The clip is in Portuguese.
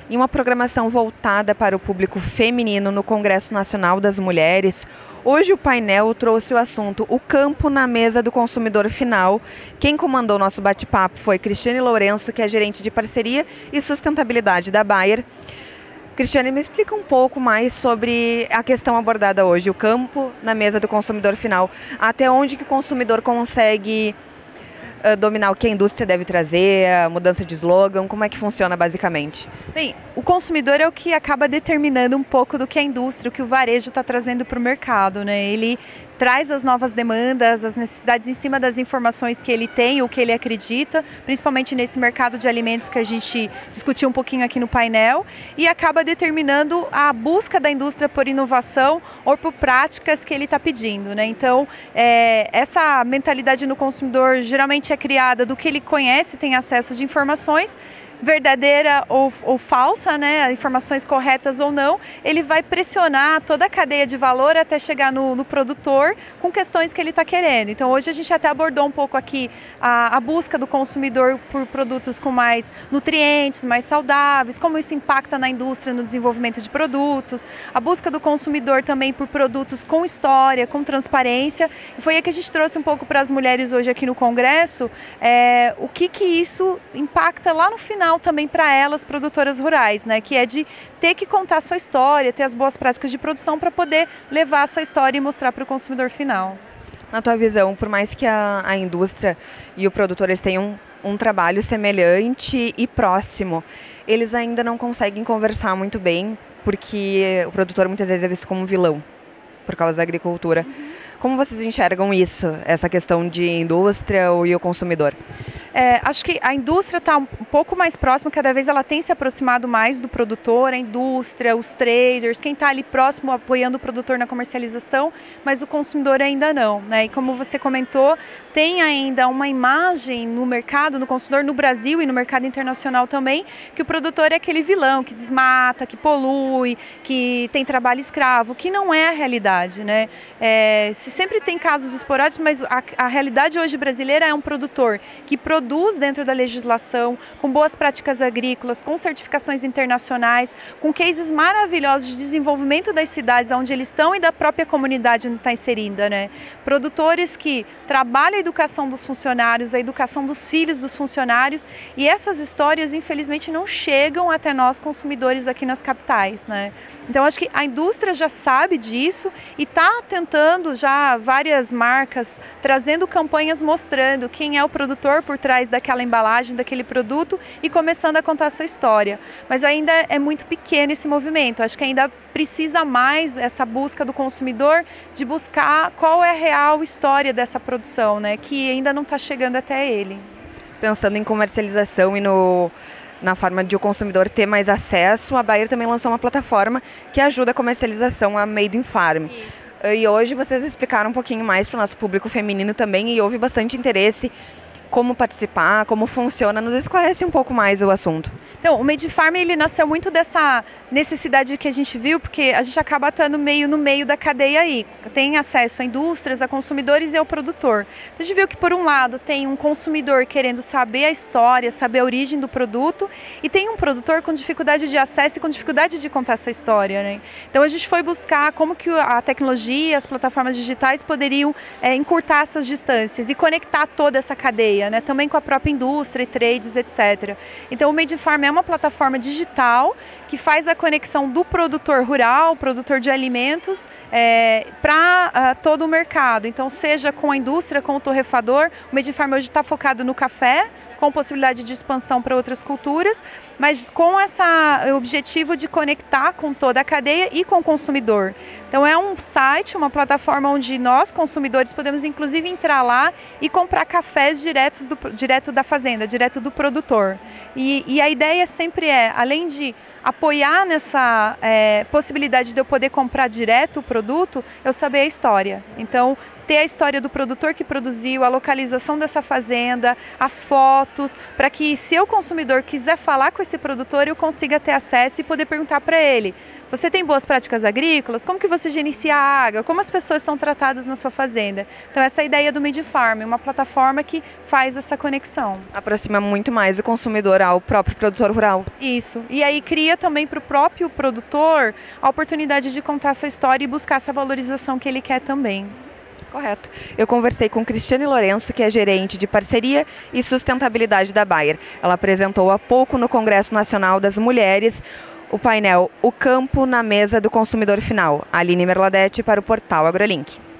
Em uma programação voltada para o público feminino no Congresso Nacional das Mulheres, hoje o painel trouxe o assunto O Campo na Mesa do Consumidor Final. Quem comandou nosso bate-papo foi Cristiane Lourenço, que é gerente de parceria e sustentabilidade da Bayer. Cristiane, me explica um pouco mais sobre a questão abordada hoje, o campo na mesa do consumidor final. Até onde que o consumidor consegue dominar o que a indústria deve trazer, a mudança de slogan, como é que funciona basicamente? Bem, o consumidor é o que acaba determinando um pouco do que a indústria, o que o varejo está trazendo para o mercado, né? Ele traz as novas demandas, as necessidades em cima das informações que ele tem ou que ele acredita, principalmente nesse mercado de alimentos que a gente discutiu um pouquinho aqui no painel, e acaba determinando a busca da indústria por inovação ou por práticas que ele está pedindo, né? Então, essa mentalidade no consumidor geralmente é criada do que ele conhece, tem acesso de informações, verdadeira ou falsa, né, informações corretas ou não, ele vai pressionar toda a cadeia de valor até chegar no produtor com questões que ele está querendo. Então hoje a gente até abordou um pouco aqui a busca do consumidor por produtos com mais nutrientes, mais saudáveis, como isso impacta na indústria, no desenvolvimento de produtos, a busca do consumidor também por produtos com história, com transparência, e foi aí que a gente trouxe um pouco para as mulheres hoje aqui no Congresso, o que isso impacta lá no final também para elas, produtoras rurais, né? Que é de ter que contar a sua história, ter as boas práticas de produção para poder levar essa história e mostrar para o consumidor final. Na tua visão, por mais que a indústria e o produtor eles tenham um trabalho semelhante e próximo, eles ainda não conseguem conversar muito bem, porque o produtor muitas vezes é visto como um vilão, por causa da agricultura. Como vocês enxergam isso, essa questão de indústria e o consumidor? Acho que a indústria está um pouco mais próxima, cada vez ela tem se aproximado mais do produtor, a indústria, os traders, quem está ali próximo apoiando o produtor na comercialização, mas o consumidor ainda não, né? E como você comentou, tem ainda uma imagem no mercado, no consumidor, no Brasil e no mercado internacional também, que o produtor é aquele vilão que desmata, que polui, que tem trabalho escravo, que não é a realidade, né? Se sempre tem casos esporádicos, mas a realidade hoje brasileira é um produtor que produz dentro da legislação, com boas práticas agrícolas, com certificações internacionais, com cases maravilhosos de desenvolvimento das cidades onde eles estão e da própria comunidade onde está inserida, né? Produtores que trabalham a educação dos funcionários, a educação dos filhos dos funcionários, e essas histórias infelizmente não chegam até nós consumidores aqui nas capitais, né? Então acho que a indústria já sabe disso e está tentando já várias marcas trazendo campanhas mostrando quem é o produtor por trás daquela embalagem, daquele produto e começando a contar essa história. Mas ainda é muito pequeno esse movimento, acho que ainda precisa mais essa busca do consumidor de buscar qual é a real história dessa produção, né, que ainda não está chegando até ele. Pensando em comercialização e na forma de o consumidor ter mais acesso, a Bayer também lançou uma plataforma que ajuda a comercialização, a Made in Farm. E hoje vocês explicaram um pouquinho mais para o nosso público feminino também e houve bastante interesse como participar, como funciona, nos esclarece um pouco mais o assunto. Então, o Made in Farm ele nasceu muito dessa necessidade que a gente viu, porque a gente acaba estando no meio da cadeia aí. Tem acesso a indústrias, a consumidores e ao produtor. A gente viu que, por um lado, tem um consumidor querendo saber a história, saber a origem do produto, e tem um produtor com dificuldade de acesso e com dificuldade de contar essa história, né? Então, a gente foi buscar como que a tecnologia, as plataformas digitais poderiam encurtar essas distâncias e conectar toda essa cadeia, né? Também com a própria indústria e trades, etc. Então, o Made in Farm é uma plataforma digital que faz a conexão do produtor rural, produtor de alimentos, para todo o mercado. Então, seja com a indústria, com o torrefador, o Made in Farm hoje está focado no café, com possibilidade de expansão para outras culturas, mas com esse objetivo de conectar com toda a cadeia e com o consumidor. Então é um site, uma plataforma onde nós, consumidores, podemos inclusive entrar lá e comprar cafés direto da fazenda, direto do produtor. E a ideia sempre além de apoiar nessa possibilidade de eu poder comprar direto o produto, eu saber a história. Então, ter a história do produtor que produziu, a localização dessa fazenda, as fotos, para que se eu consumidor quiser falar com esse produtor, eu consiga ter acesso e poder perguntar para ele: Você tem boas práticas agrícolas? Como que você gerencia a água? Como as pessoas são tratadas na sua fazenda? Então essa é a ideia do Made Farm, uma plataforma que faz essa conexão. Aproxima muito mais o consumidor ao próprio produtor rural. Isso. E aí cria também para o próprio produtor a oportunidade de contar essa história e buscar essa valorização que ele quer também. Correto. Eu conversei com Cristiane Lourenço, que é gerente de parceria e sustentabilidade da Bayer. Ela apresentou há pouco no Congresso Nacional das Mulheres o painel O Campo na Mesa do Consumidor Final. Aline Merladete para o portal AgroLink.